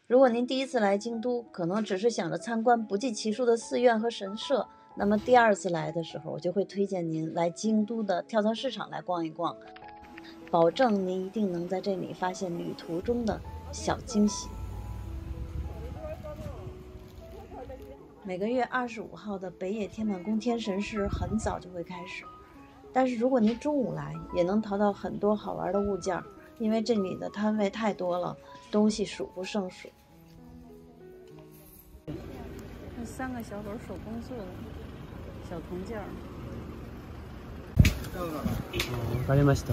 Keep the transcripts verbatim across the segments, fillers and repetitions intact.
如果您第一次来京都，可能只是想着参观不计其数的寺院和神社，那么第二次来的时候，我就会推荐您来京都的跳蚤市场来逛一逛，保证您一定能在这里发现旅途中的小惊喜。每个月二十五号的北野天满宫天神市很早就会开始，但是如果您中午来，也能淘到很多好玩的物件，因为这里的摊位太多了，东西数不胜数。 那三个小狗手工做的小铜件儿。 わかりました。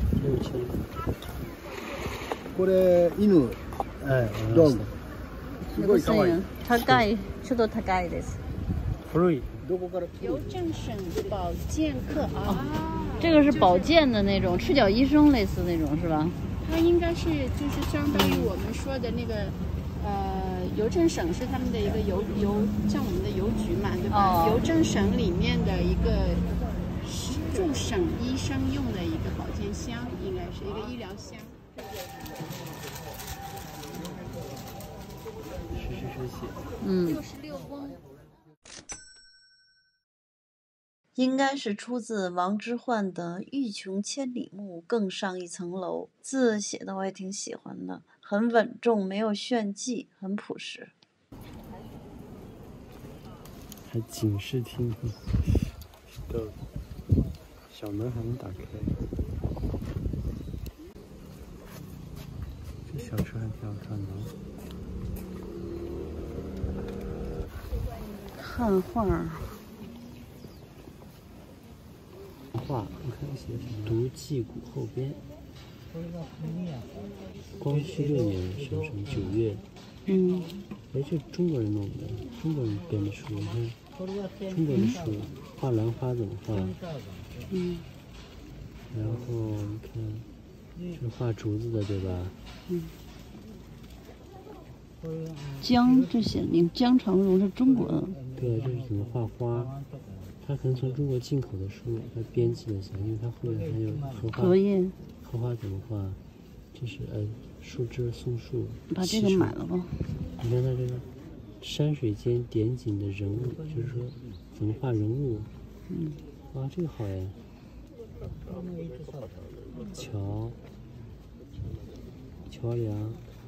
これ犬。 はい、わかりました。 すごい可愛い。 高い、ちょっと高いです。 古い。 どこから？ 邮政省保健课啊，这个是保健的那种，赤脚医生类似那种是吧？ 它应该是就是相当于我们说的那个，呃，邮政省是他们的一个邮邮，像我们的邮局嘛，对吧？ 哦、 邮政省里面的一个驻省医生用的一个保健箱，应该是一个医疗箱。 是是是写。 嗯。 六十六公。 应该是出自王之涣的“欲穷千里目，更上一层楼”，字写的我也挺喜欢的，很稳重，没有炫技，很朴实。 还警示厅的小门还能打开，这小车还挺好看的。 汉画。 画，你看写什么？读祭谷后边。光绪六年什么什么九月。 嗯。 哎，这中国人弄的，中国人编的书，你看，中国的书，画兰花怎么画？ 嗯。 然后你看，是画竹子的，对吧？ 嗯。姜这些，你姜长荣是中国的。 对，这是怎么画花？他可能从中国进口的书，他编辑的，因为他后面还有荷花。 荷叶。 荷花怎么画？就是呃，树枝、松树。 把这个买了吧。 你看他这个山水间点景的人物，就是说怎么画人物。 嗯。 哇，这个好呀。桥。桥梁。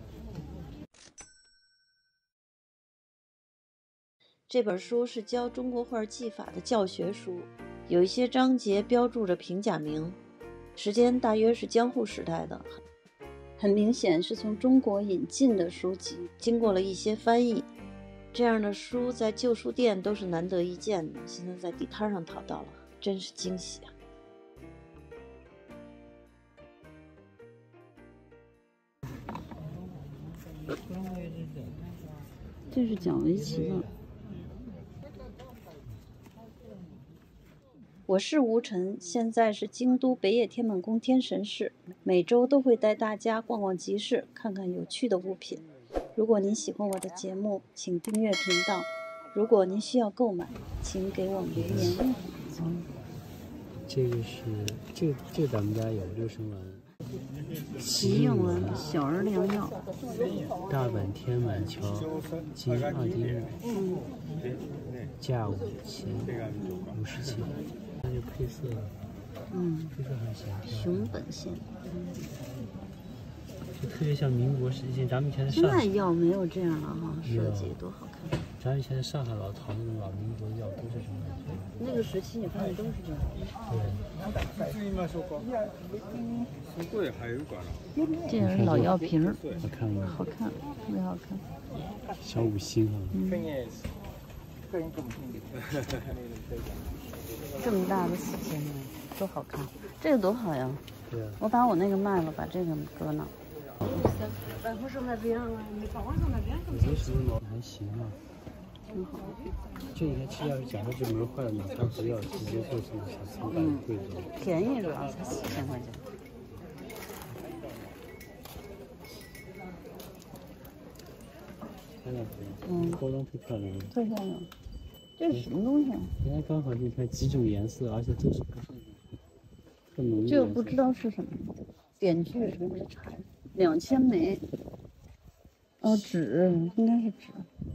这本书是教中国画技法的教学书，有一些章节标注着平假名，时间大约是江户时代的，很明显是从中国引进的书籍，经过了一些翻译。这样的书在旧书店都是难得一见的，现在在地摊上淘到了，真是惊喜啊！ 这是讲围棋的。 我是吴晨，现在是京都北野天满宫天神市，每周都会带大家逛逛集市，看看有趣的物品。如果您喜欢我的节目，请订阅频道。如果您需要购买，请给我们留言。 嗯，这个是这个这个咱们家有六神丸， 奇应丸、小儿良药， 大阪天满桥金二丁目，价五千五十钱。它就配色， 嗯， 配色很协调。 熊本县， 就特别像民国时期，咱们以前在现上海在药没有这样了哈，设计多好看。 咱们以前在上海老淘那种老民国药都是什么感觉？ 那个时期你发现都是这样。 对。 这也是老药瓶， 好看吗？ 好看，特别好看。 小五星啊。 嗯。这么大的四千呢，多好看！这个多好呀！ 对啊。 我把我那个卖了，把这个搁那。 我觉得什么还行啊。 挺好。 这应该其实要是假设这门坏了，两三盒药直接做成小餐板贵重。 便宜主要才四千块钱。 漂亮， 嗯， 包装特漂亮。 特漂亮。这是什么东西啊？ 人家刚好你看几种颜色，而且都是特浓郁。 这个不知道是什么，点缀什么的茶，两千枚。 哦，纸应该是纸，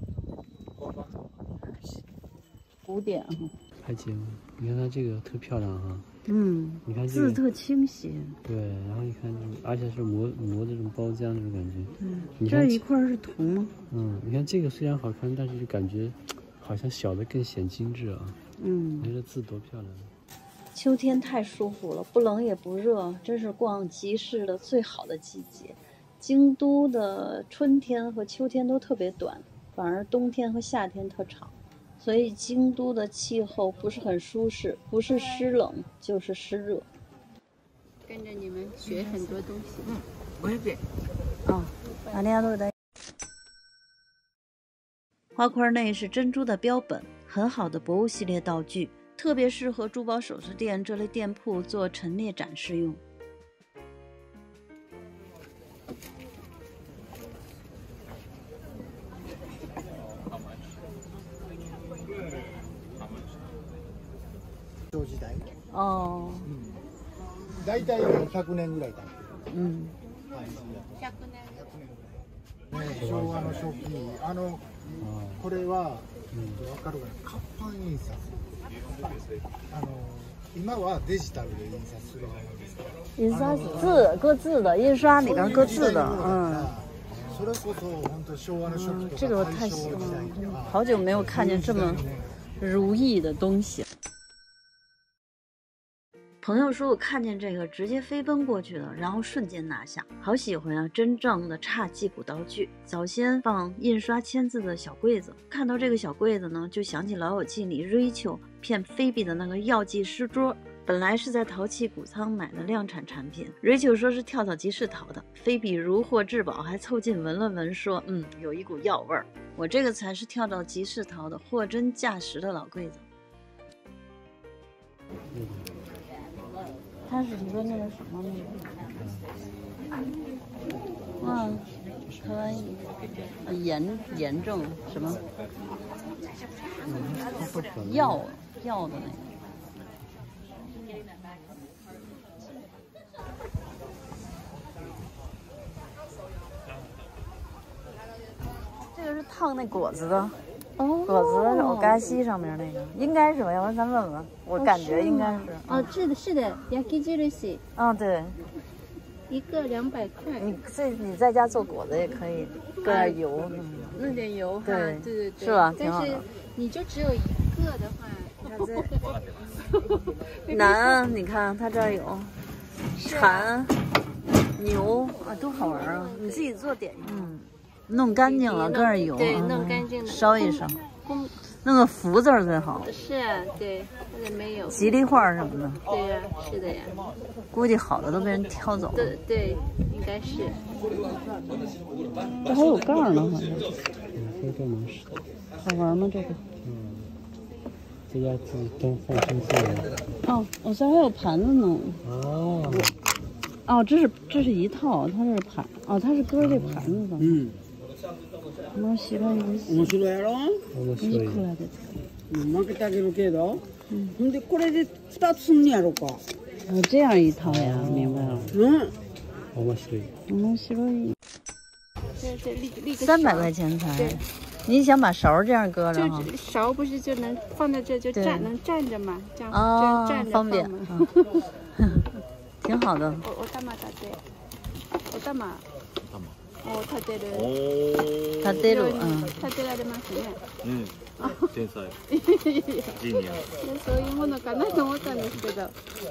古典哈。 拍节目，你看它这个特漂亮哈。 嗯， 你看、这个、 字特清晰。 对，然后你看，而且是磨磨这种包浆那种感觉。 嗯， 你看这一块是铜吗？ 嗯，你看这个虽然好看，但是就感觉好像小的更显精致啊。 嗯， 你看这字多漂亮。 秋天太舒服了，不冷也不热，真是逛集市的最好的季节。京都的春天和秋天都特别短，反而冬天和夏天特长，所以京都的气候不是很舒适，不是湿冷就是湿热。 跟着你们学很多东西。嗯， 我也对。哦，大家都在。花块内是珍珠的标本，很好的博物系列道具，特别适合珠宝首饰店这类店铺做陈列展示用。 時代。 哦。 大体ひゃくねんぐらい経ってる。 うん。 ひゃくねん。 ね、昭和の初期、あのこれはわかるかな、活版印刷。あの今はデジタルで印刷するじゃないですか。 印刷字搁字的，印刷里边搁字的，嗯。 それこそ本当昭和の初期とか。 这个我太喜欢了，好久没有看见这么如意的东西。朋友说我看见这个直接飞奔过去了，然后瞬间拿下，好喜欢啊！真正的侘寂古道具。早先放印刷签字的小柜子，看到这个小柜子呢，就想起《老友记》里 Rachel 骗菲比的那个药剂师桌。本来是在陶器谷仓买的量产产品 ，Rachel 说是跳蚤集市淘的，菲比如获至宝，还凑近闻了闻，说：“嗯，有一股药味儿。”我这个才是跳蚤集市淘的，货真价实的老柜子。它是一个那个什么那个，嗯，可爱，炎炎症什么？药药的那个。这个是烫那果子的，哦，果子是欧嘎西上面那个，应该是吧？要不然咱问问，我感觉应该是。 哦，是的，是的，焼き印。 啊，对。 一个两百块。 你这你在家做果子也可以，搁点油， 弄点油哈，对对对， 是吧？挺好的。 但是你就只有一个的话， 难，你看它这儿有蝉、牛啊，多好玩啊！你自己做点心，嗯，弄干净了，搁点油， 对，弄干净了， 烧一烧，弄个福字儿最好。 是啊，对，或者没有吉利画什么的。 对呀，是的呀。 估计好的都被人挑走了。 对对，应该是。 这还有盖儿呢，好像。 这个能使。 好玩吗？这个？ 嗯。这家自都放生色的。 哦，我这还有盘子呢。 哦。 哦，这是这是一套，它是盘，哦，它是搁这盘子的。 嗯。 面白いです。 面白いやろ。 面白い。 いくらですか。 負けてあげるけど。ほんでこれで二つすんねやろか。 哦，这样一套呀，明白了。 嗯。 面白い。 面白い。 这这立立个三百块钱才。你想把勺这样搁着哈？ 就勺不是就能放在这就站能站着嘛，这样哦， 站着方便，挺好的。 おお玉立て、お玉。お立てる。 立てる、うん。 立てられますね。 うん。天才。ジーニア。 そういうものかなと思ったんですけど。わ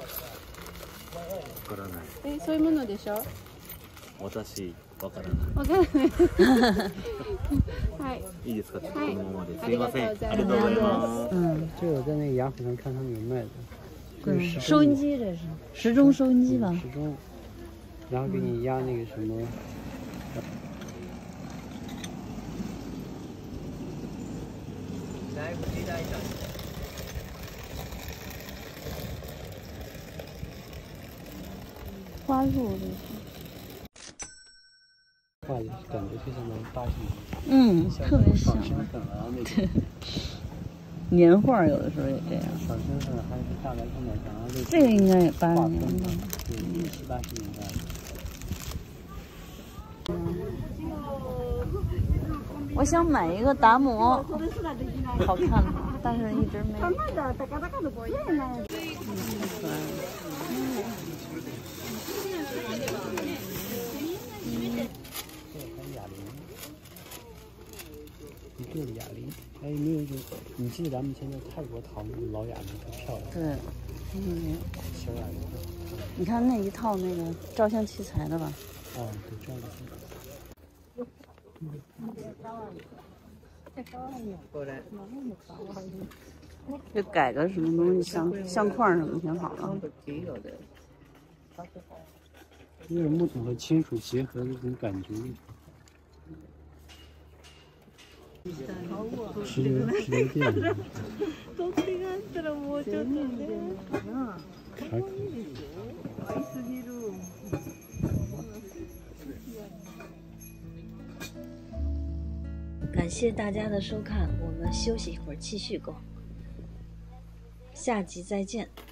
からない。 え、そういうものでしょ？ 私。わからない。 わからない。はい。 いいですか？このままで。すいません。ありがとうございます。 嗯，这我在那个雅虎上看他们有卖的。 对，收音机这是时钟收音机吧？ 时钟，然后给你压那个什么。 花鹿这是。 画的感觉非常的大气， 嗯，特别像。 身份啊那种。 年画有的时候也这样。 小身份还是大白天的，然后这这个应该也八十年吧？ 对，七八十年代。 嗯我想买一个达摩，好看，但是一直没。 一个哑铃，还有没有就你记得咱们以前在泰国淘那个老哑铃很漂亮。 对，嗯， 小哑铃。 你看那一套那个照相器材的吧？ 哦，对，这样的。 就改个什么东西，相相框什么挺好的。 因为木头和金属结合的那种感觉。石榴石榴店。还可以。 感谢大家的收看，我们休息一会儿继续逛，下集再见。